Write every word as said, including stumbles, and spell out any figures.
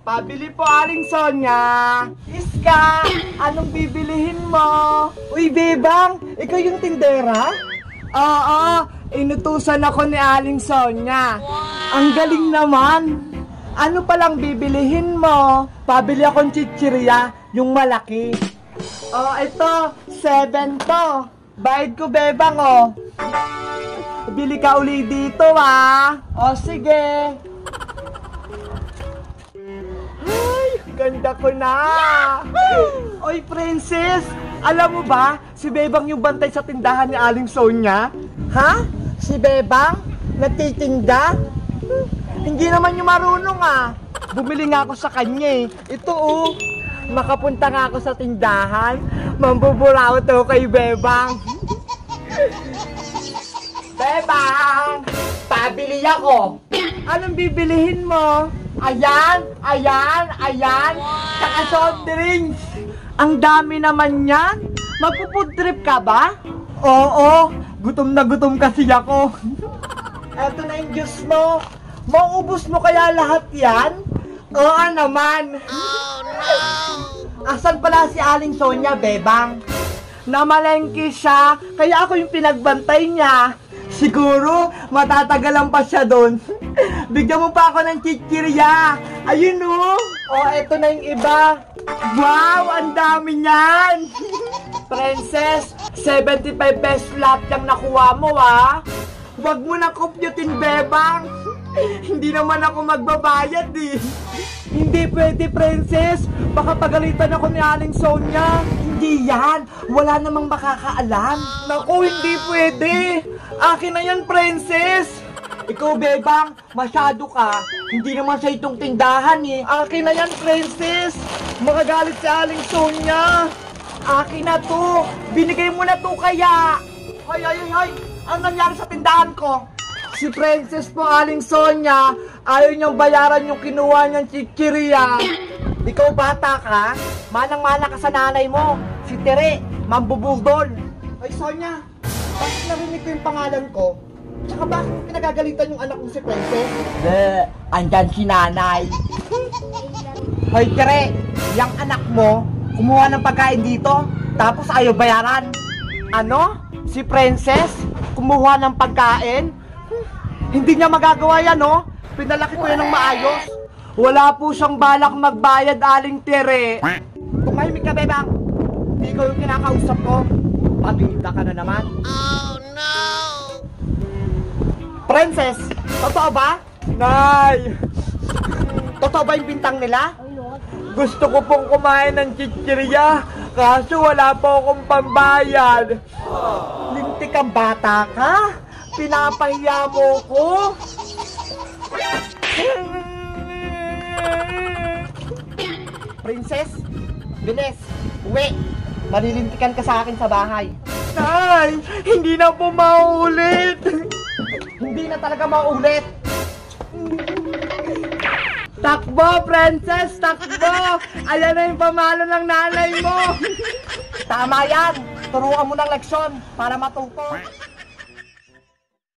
Pabili po, Aling Sonia. Iska, anong bibilihin mo? Uy, Bebang, ikaw yung tindera? Oo, inutusan ako ni Aling Sonia. Ang galing naman. Ano palang bibilihin mo? Pabili akong chichirya, yung malaki. Oh, ito, seven to. Bayad ko, Bebang, oh. Bili ka uli dito, ah. O, sige. Ay, ganda ko na. Oy, Princess, alam mo ba, si Bebang yung bantay sa tindahan ni Aling Sonia? Ha? Si Bebang? Nagtitinda? Hmm, hindi naman yung marunong, ah. Bumili nga ako sa kanya, eh. Ito, oh. Makapunta nga ako sa tindahan. Mambuburaw to kay Bebang. Bebang! Pabili ako! Anong bibilihin mo? Ayan! Ayan! Ayan! Saka soft drinks! Ang dami naman yan! Magpo-food trip ka ba? Oo! Gutom na gutom kasi ako! Eto na yung juice mo! Mauubos mo kaya lahat yan? Oo naman! Oh no! Asan pala si Aling Sonia, Bebang? Namalengke siya, kaya ako yung pinagbantay niya. Siguro, matatagalan pa siya doon. Bigyan mo pa ako ng chichirya. Ayun o. Oh, eto na yung iba. Wow, ang dami niyan. Princess, seventy-five pesos lahat yung nakuha mo, ha. Huwag mo na compute-in, Bebang. Hindi naman ako magbabayad, eh. Hindi pwede, Princess. Baka pagalitan ako ni Aling Sonia. Hindi yan. Wala namang makakaalam. Naku, hindi pwede. Akin na yan, Princess. Ikaw, Bebang, masyado ka. Hindi naman sa itong tindahan, eh. Akin na yan, Princess. Makagalit si Aling Sonia. Akin na to. Binigay mo na to kaya. Hay, hay, hay. Ano nangyari sa tindahan ko? Si Princess po, Aling Sonia, ayaw niyang bayaran yung kinuha niyang chichirya. Ikaw bata ka, manang-mana ka sa nanay mo. Si Tere, mambubugol. Ay, Sonia, bakit narinig ko yung pangalan ko? Tsaka bakit pinagagalitan yung anak mo si Princess? Eh, andyan si nanay. Hoy, Tere, yung anak mo, kumuha ng pagkain dito, tapos ayaw bayaran. Ano? Si Princess, kumuha ng pagkain? Hindi niya magagawa yan, no? Pinalaki ko yan ng maayos. Wala po siyang balak magbayad, Aling Tere. Tumahimik ka, Bebang. Hindi ko yung kinakausap ko. Pabinta ka na naman. Oh, no! Princess, totoo ba? Nay! Totoo ba yung bintang nila? Gusto ko pong kumain ng chichirya, kaso wala po akong pambayad. Lintik ang bata ka? Pinapahiya mo ko? Princess, bilis, uwi. Malilintikan ka sa akin sa bahay. Nay, hindi na po mauulit. Hindi na talaga mauulit. Takbo, Princess, takbo. Ayan na yung pamalo ng nanay mo. Tama yan. Turuan mo ng leksyon para matuto.